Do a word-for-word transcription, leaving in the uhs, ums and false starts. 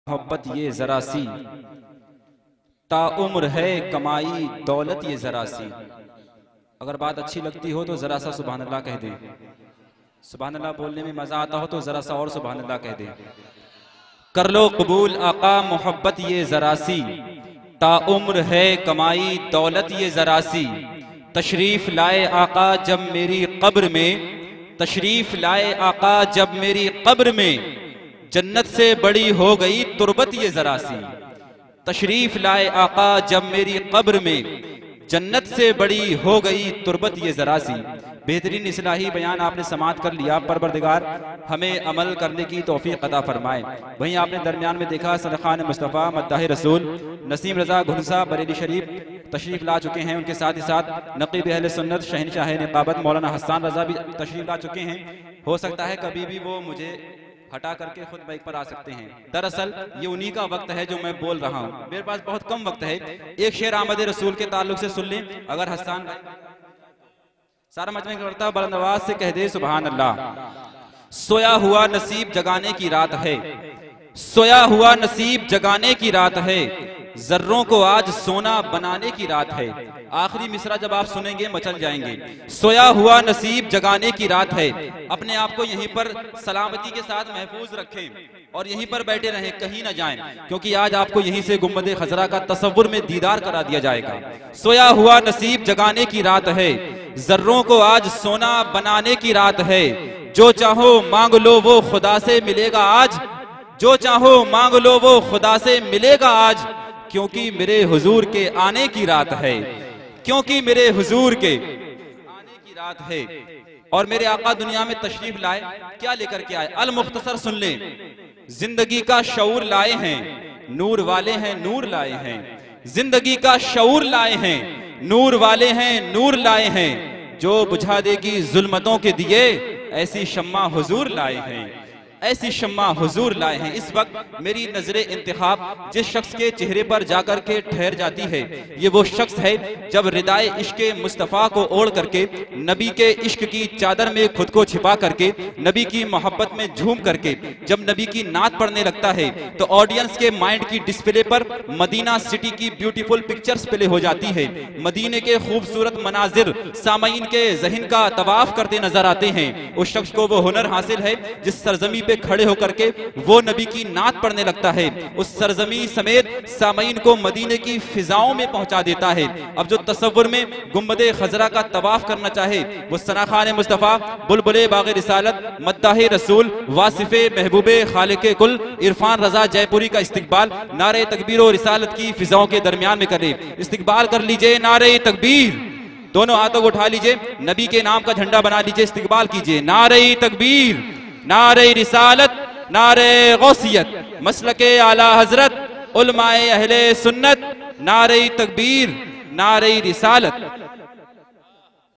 मोहब्बत ये जरा सी, ताउम्र है कमाई दौलत ये जरा सी। अगर बात अच्छी लगती हो तो जरा सा सुभान अल्लाह कह दे। सुभान अल्लाह बोलने में मजा आता हो तो जरा सा और सुभान अल्लाह कह दे। कर लो कबूल आका मोहब्बत ये जरा सी, ताउम्र है कमाई दौलत ये जरा सी। तशरीफ लाए आका जब मेरी कब्र में, तशरीफ लाए आका जब मेरी कब्र में, जन्नत से बड़ी हो गई तुरबत ये जरा सी। तशरीफ लाए आका जब मेरी कब्र में, जन्नत से बड़ी हो गई तुरबत ये जरा सी। बेहतरीन इस्लाही बयान आपने समाअत कर लिया। परवरदिगार हमें अमल करने की तौफीक अता फरमाए। वहीं आपने दरमियान में देखा सदखान मुस्तफ़ा मद्दाह रसूल नसीम रजा घुनसा बरेली शरीफ तशरीफ ला चुके हैं। उनके साथ ही साथ नकीब अहले सुन्नत शहनशाह निकाबत मौलाना हसन रजा भी तशरीफ ला चुके हैं। हो सकता है कभी भी वो मुझे हटा करके खुद बाइक पर आ सकते हैं। दरअसल ये उन्हीं का वक्त है जो मैं बोल रहा हूँ। मेरे पास बहुत कम वक्त है। एक शेर आमद रसूल के ताल्लुक से सुन लें। अगर हसन सारा मजमे करता बुलंद आवाज से कह दे सुभान अल्लाह। सोया हुआ नसीब जगाने की रात है, सोया हुआ नसीब जगाने की रात है, जर्रों को आज सोना बनाने की रात है। आखिरी मिसरा जब आप सुनेंगे मचल जाएंगे। सोया हुआ नसीब जगाने की रात है। अपने आप को यहीं पर सलामती के साथ महफूज रखें और यहीं पर बैठे रहें, कहीं ना जाएं, क्योंकि आज आपको यहीं से गुम्बद खजरा का तसव्वुर में दीदार करा दिया जाएगा। सोया हुआ नसीब जगाने की रात है, जर्रों को आज सोना बनाने की रात है। जो चाहो मांग लो वो खुदा से मिलेगा आज, जो चाहो मांग लो वो खुदा से मिलेगा आज, क्योंकि मेरे हुजूर के आने की रात है, क्योंकि मेरे हुजूर के आने की रात है। और मेरे आका दुनिया में तशरीफ लाए, क्या लेकर के आए? अल मुख्तसर सुन ले। जिंदगी का शऊर लाए हैं, नूर वाले हैं, नूर लाए हैं। जिंदगी का शऊर लाए हैं, नूर वाले हैं, नूर लाए हैं। जो बुझा देगी जुल्मतों के दिए, ऐसी शम्मा हुजूर लाए हैं, ऐसी शम्मा हुजूर लाए हैं। इस वक्त मेरी नजरे इंतखाब जिस शख्स के चेहरे पर जाकर के ठहर जाती है, ये वो शख्स है जब रिदाए इश्क मुस्तफ़ा को ओढ़ करके, नबी के इश्क की चादर में खुद को छिपा करके, नबी की मोहब्बत में झूम करके जब नबी की नात पढ़ने लगता है तो ऑडियंस के माइंड की डिस्प्ले पर मदीना सिटी की ब्यूटीफुल पिक्चर्स प्ले हो जाती है। मदीने के खूबसूरत मनाजिर सामईन के ज़हन का तवाफ करते नजर आते हैं। उस शख्स को वो हुनर हासिल है जिस सरजमी खड़े होकर के वो नबी की नात पढ़ने लगता है। उस सरजमी समेत सामईन को मदीने की फिजाओं में पहुंचा देता है। अब जो तसव्वुर में गुम्बदे खजरा का तवाफ करना चाहे, वो सनाखान मुस्तफ़ा, बुलबुले बाग़े रिसालत, मद्दाह रसूल, वासिफे महबूबे खालिके कुल इरफान रजा जयपुरी का इस्तिकबाल नारे तकबीर और रिसालत की फिजाओं के दरमियान में करे। इस्तिकबाल कर लीजिए, नारे तकबीर, दोनों हाथों को उठा लीजिए, नबी के नाम का झंडा बना लीजिए, इस्तिकबाल कीजिए। नारे तकबीर, नारे रिसालत, नारे गौसियत, मसलके आला हजरत, उलमाए अहले सुन्नत, नारे तकबीर, नारे रिसालत।